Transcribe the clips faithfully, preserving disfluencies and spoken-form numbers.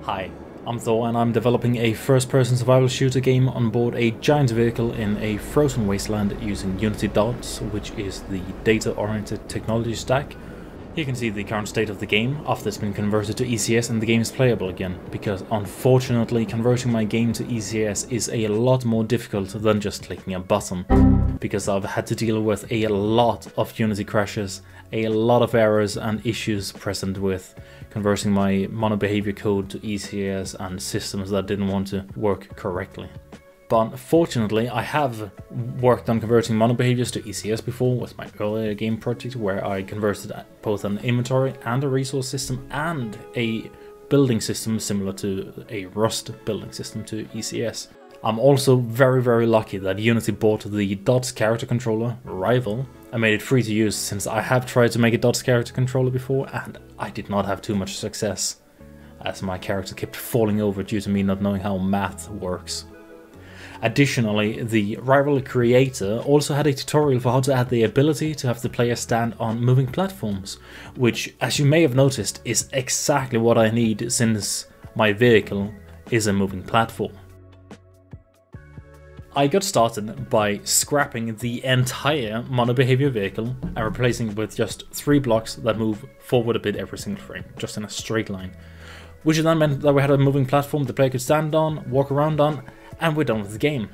Hi, I'm Thor and I'm developing a first-person survival shooter game on board a giant vehicle in a frozen wasteland using Unity Dots, which is the data-oriented technology stack. You can see the current state of the game after it's been converted to E C S and the game is playable again, because unfortunately converting my game to E C S is a lot more difficult than just clicking a button, because I've had to deal with a lot of Unity crashes, a lot of errors and issues present with converting my mono behavior code to E C S and systems that didn't want to work correctly. But fortunately, I have worked on converting mono behaviors to E C S before with my earlier game project, where I converted both an inventory and a resource system and a building system similar to a Rust building system to E C S. I'm also very very lucky that Unity bought the Dots character controller, Rival, and made it free to use, since I have tried to make a Dots character controller before and I did not have too much success, as my character kept falling over due to me not knowing how math works. Additionally, the Rival creator also had a tutorial for how to add the ability to have the player stand on moving platforms, which, as you may have noticed, is exactly what I need since my vehicle is a moving platform. I got started by scrapping the entire mono behavior vehicle and replacing it with just three blocks that move forward a bit every single frame, just in a straight line. Which then meant that we had a moving platform the player could stand on, walk around on, and we're done with the game.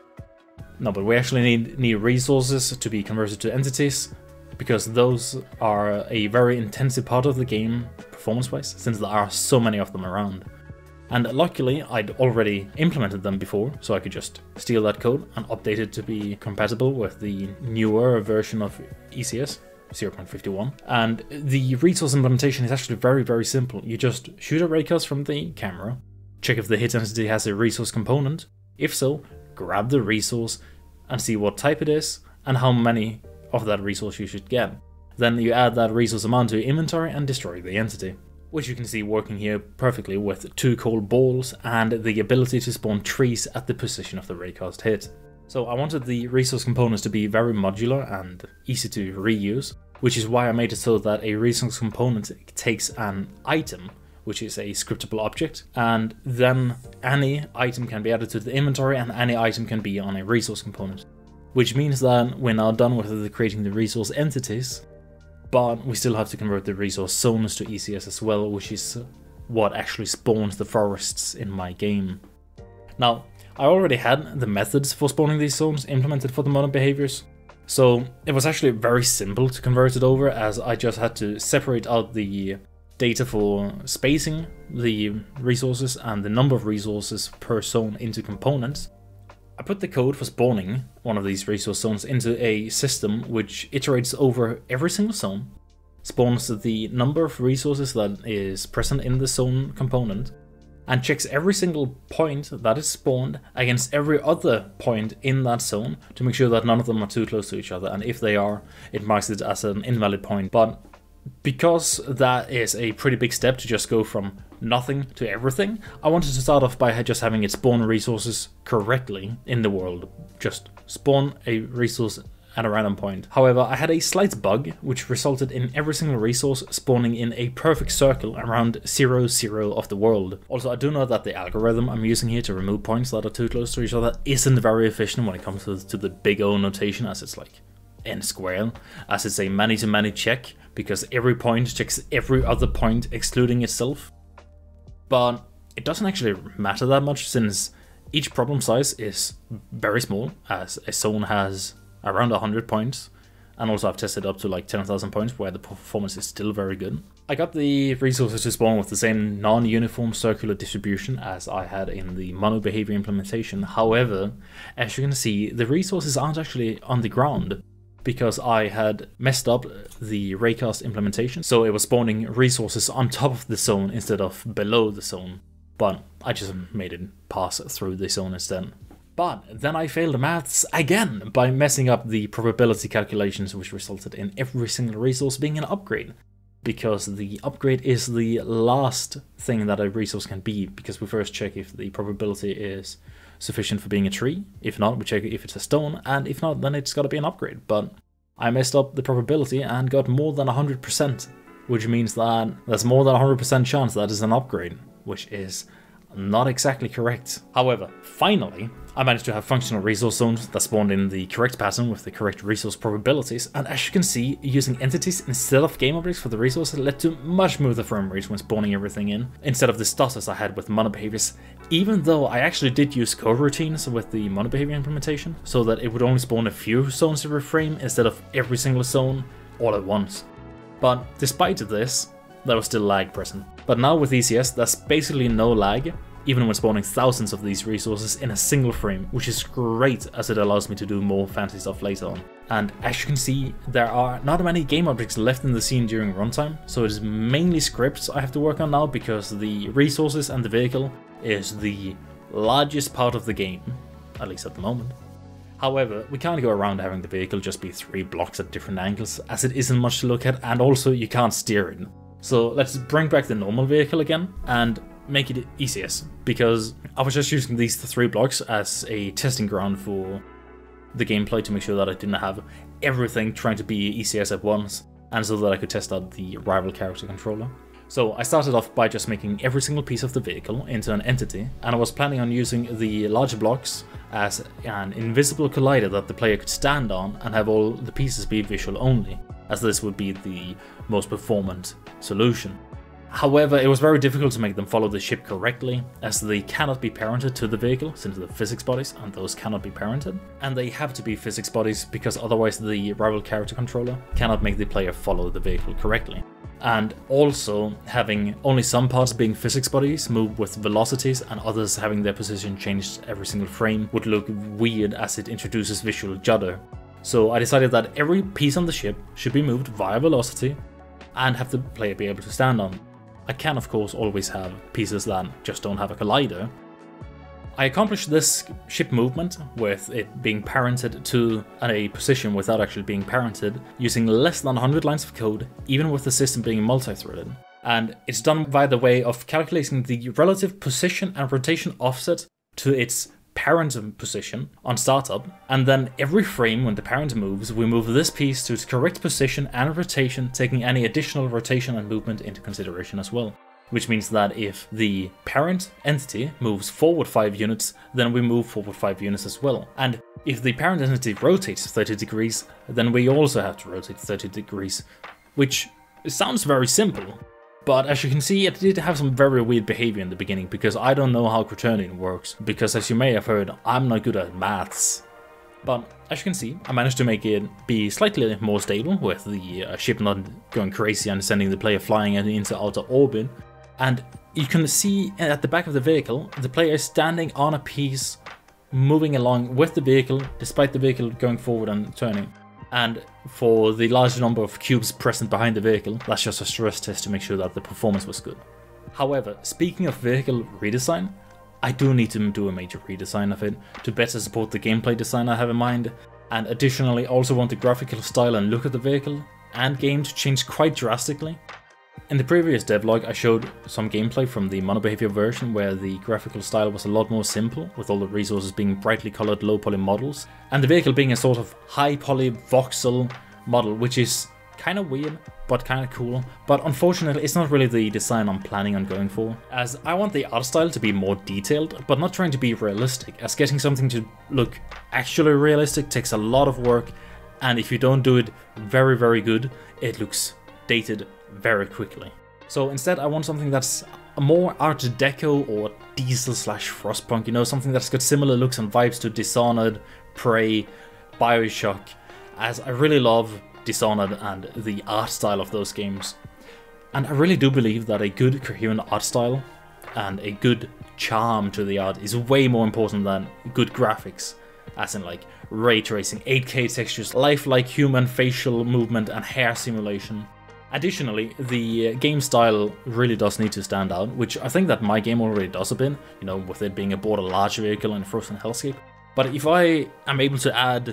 No, but we actually need, need resources to be converted to entities, because those are a very intensive part of the game, performance-wise, since there are so many of them around. And luckily, I'd already implemented them before, so I could just steal that code and update it to be compatible with the newer version of E C S, zero point fifty-one. And the resource implementation is actually very, very simple. You just shoot a raycast from the camera, check if the hit entity has a resource component. If so, grab the resource and see what type it is and how many of that resource you should get. Then you add that resource amount to your inventory and destroy the entity, which you can see working here perfectly with two cold balls and the ability to spawn trees at the position of the raycast hit. So I wanted the resource components to be very modular and easy to reuse, which is why I made it so that a resource component takes an item, which is a scriptable object, and then any item can be added to the inventory and any item can be on a resource component. Which means that we're now done with creating the resource entities, but we still have to convert the resource zones to E C S as well, which is what actually spawns the forests in my game. Now, I already had the methods for spawning these zones implemented for the mono behaviors, so it was actually very simple to convert it over, as I just had to separate out the data for spacing the resources and the number of resources per zone into components. I put the code for spawning one of these resource zones into a system which iterates over every single zone, spawns the number of resources that is present in the zone component, and checks every single point that is spawned against every other point in that zone to make sure that none of them are too close to each other, and if they are, it marks it as an invalid point. But because that is a pretty big step to just go from nothing to everything, I wanted to start off by just having it spawn resources correctly in the world. Just spawn a resource at a random point. However, I had a slight bug which resulted in every single resource spawning in a perfect circle around zero zero of the world. Also, I do know that the algorithm I'm using here to remove points that are too close to each other isn't very efficient when it comes to, to the big O notation, as it's like n squared, as it's a many-to-many check, because every point checks every other point excluding itself. But it doesn't actually matter that much, since each problem size is very small, as a zone has around one hundred points, and also I've tested up to like ten thousand points where the performance is still very good. I got the resources to spawn with the same non-uniform circular distribution as I had in the mono behavior implementation. However, as you can see, the resources aren't actually on the ground, because I had messed up the raycast implementation, so it was spawning resources on top of the zone instead of below the zone, but I just made it pass through the zone instead. But then I failed the maths again by messing up the probability calculations, which resulted in every single resource being an upgrade, because the upgrade is the last thing that a resource can be, because we first check if the probability is sufficient for being a tree. If not, we check if it's a stone, and if not, then it's got to be an upgrade. But I messed up the probability and got more than one hundred percent which means that there's more than one hundred percent chance that is an upgrade, which is not exactly correct. However, finally, I managed to have functional resource zones that spawned in the correct pattern with the correct resource probabilities, and as you can see, using entities instead of game objects for the resources led to much smoother frame rates when spawning everything in, instead of the stutters I had with mono behaviors, even though I actually did use coroutines with the mono behavior implementation, so that it would only spawn a few zones every frame instead of every single zone all at once. But despite this, there was still lag present. But now with E C S, there's basically no lag, even when spawning thousands of these resources in a single frame, which is great as it allows me to do more fancy stuff later on. And as you can see, there are not many game objects left in the scene during runtime, so it is mainly scripts I have to work on now because the resources and the vehicle is the largest part of the game, at least at the moment. However, we can't go around having the vehicle just be three blocks at different angles, as it isn't much to look at, and also you can't steer it. So let's bring back the normal vehicle again and make it E C S, because I was just using these three blocks as a testing ground for the gameplay to make sure that I didn't have everything trying to be E C S at once, and so that I could test out the rival character controller. So I started off by just making every single piece of the vehicle into an entity, and I was planning on using the larger blocks as an invisible collider that the player could stand on and have all the pieces be visual only, as this would be the most performant solution. However, it was very difficult to make them follow the ship correctly, as they cannot be parented to the vehicle since they're physics bodies, and those cannot be parented. And they have to be physics bodies because otherwise the rival character controller cannot make the player follow the vehicle correctly. And also, having only some parts being physics bodies move with velocities and others having their position changed every single frame would look weird, as it introduces visual judder. So I decided that every piece on the ship should be moved via velocity and have the player be able to stand on. I can of course always have pieces that just don't have a collider. I accomplished this ship movement with it being parented to a position without actually being parented, using less than one hundred lines of code, even with the system being multi-threaded. And it's done by the way of calculating the relative position and rotation offset to its parent position on startup, and then every frame when the parent moves, we move this piece to its correct position and rotation, taking any additional rotation and movement into consideration as well. Which means that if the parent entity moves forward five units, then we move forward five units as well. And if the parent entity rotates thirty degrees, then we also have to rotate thirty degrees, which sounds very simple. But as you can see, it did have some very weird behavior in the beginning, because I don't know how quaternion works, because as you may have heard, I'm not good at maths. But as you can see, I managed to make it be slightly more stable, with the uh, ship not going crazy and sending the player flying into outer orbit. And you can see at the back of the vehicle, the player is standing on a piece, moving along with the vehicle, despite the vehicle going forward and turning. And for the large number of cubes present behind the vehicle, that's just a stress test to make sure that the performance was good. However, speaking of vehicle redesign, I do need to do a major redesign of it to better support the gameplay design I have in mind, and additionally also want the graphical style and look of the vehicle and game to change quite drastically. In the previous devlog I showed some gameplay from the monobehavior version where the graphical style was a lot more simple, with all the resources being brightly colored low poly models, and the vehicle being a sort of high poly voxel model, which is kind of weird but kind of cool. But unfortunately it's not really the design I'm planning on going for, as I want the art style to be more detailed but not trying to be realistic, as getting something to look actually realistic takes a lot of work, and if you don't do it very very good, it looks dated very quickly. So instead I want something that's more Art Deco or Diesel slash Frostpunk, you know, something that's got similar looks and vibes to Dishonored, Prey, Bioshock, as I really love Dishonored and the art style of those games. And I really do believe that a good coherent art style and a good charm to the art is way more important than good graphics, as in like ray tracing, eight K textures, lifelike human facial movement and hair simulation. Additionally, the game style really does need to stand out, which I think that my game already does a bit, you know, with it being aboard a large vehicle in a frozen hellscape. But if I am able to add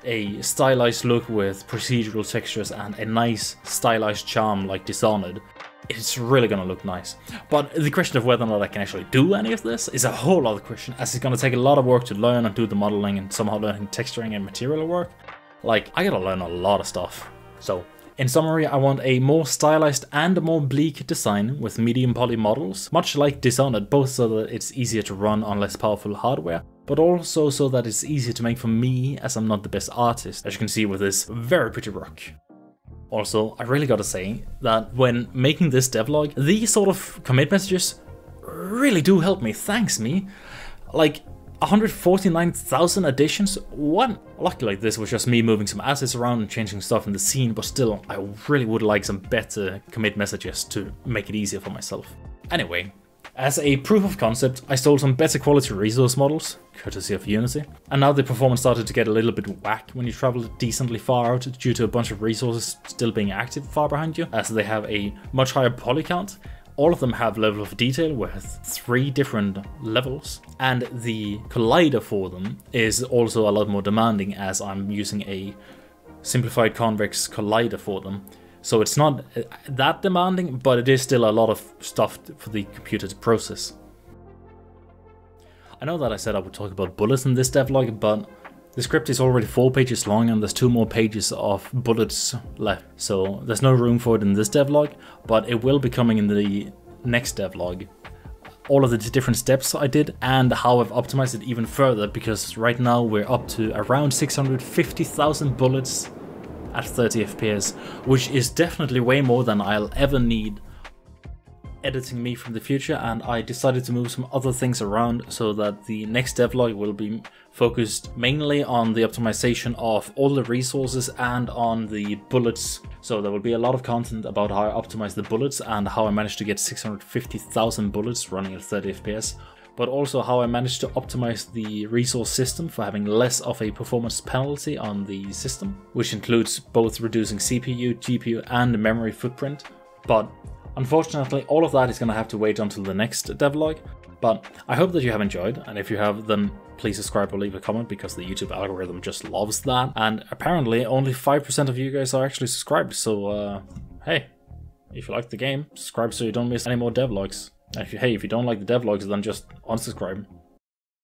a stylized look with procedural textures and a nice stylized charm like Dishonored, it's really gonna look nice. But the question of whether or not I can actually do any of this is a whole other question, as it's gonna take a lot of work to learn and do the modeling and somehow learning texturing and material work. Like, I gotta learn a lot of stuff. So In summary, I want a more stylized and more bleak design with medium poly models, much like Dishonored, both so that it's easier to run on less powerful hardware, but also so that it's easier to make for me, as I'm not the best artist, as you can see with this very pretty rock. Also, I really gotta say that when making this devlog, these sort of commit messages really do help me, thanks me. Like, one hundred forty-nine thousand additions? What? Luckily this was just me moving some assets around and changing stuff in the scene, but still, I really would like some better commit messages to make it easier for myself. Anyway, as a proof of concept, I stole some better quality resource models, courtesy of Unity, and now the performance started to get a little bit whack when you travel decently far out due to a bunch of resources still being active far behind you, as they have a much higher poly count. All of them have level of detail with three different levels, and the collider for them is also a lot more demanding as I'm using a simplified convex collider for them. So it's not that demanding, but it is still a lot of stuff for the computer to process. I know that I said I would talk about bullets in this devlog, but the script is already four pages long and there's two more pages of bullets left, so there's no room for it in this devlog, but it will be coming in the next devlog. All of the different steps I did and how I've optimized it even further, because right now we're up to around six hundred fifty thousand bullets at thirty F P S, which is definitely way more than I'll ever need editing me from the future, and I decided to move some other things around so that the next devlog will be focused mainly on the optimization of all the resources and on the bullets. So there will be a lot of content about how I optimize the bullets and how I managed to get six hundred fifty thousand bullets running at thirty F P S, but also how I managed to optimize the resource system for having less of a performance penalty on the system, which includes both reducing C P U, G P U and memory footprint. But unfortunately, all of that is going to have to wait until the next devlog, but I hope that you have enjoyed, and if you have, then please subscribe or leave a comment, because the YouTube algorithm just loves that, and apparently only five percent of you guys are actually subscribed, so uh, hey, if you like the game, subscribe so you don't miss any more devlogs. And if you, hey, if you don't like the devlogs, then just unsubscribe.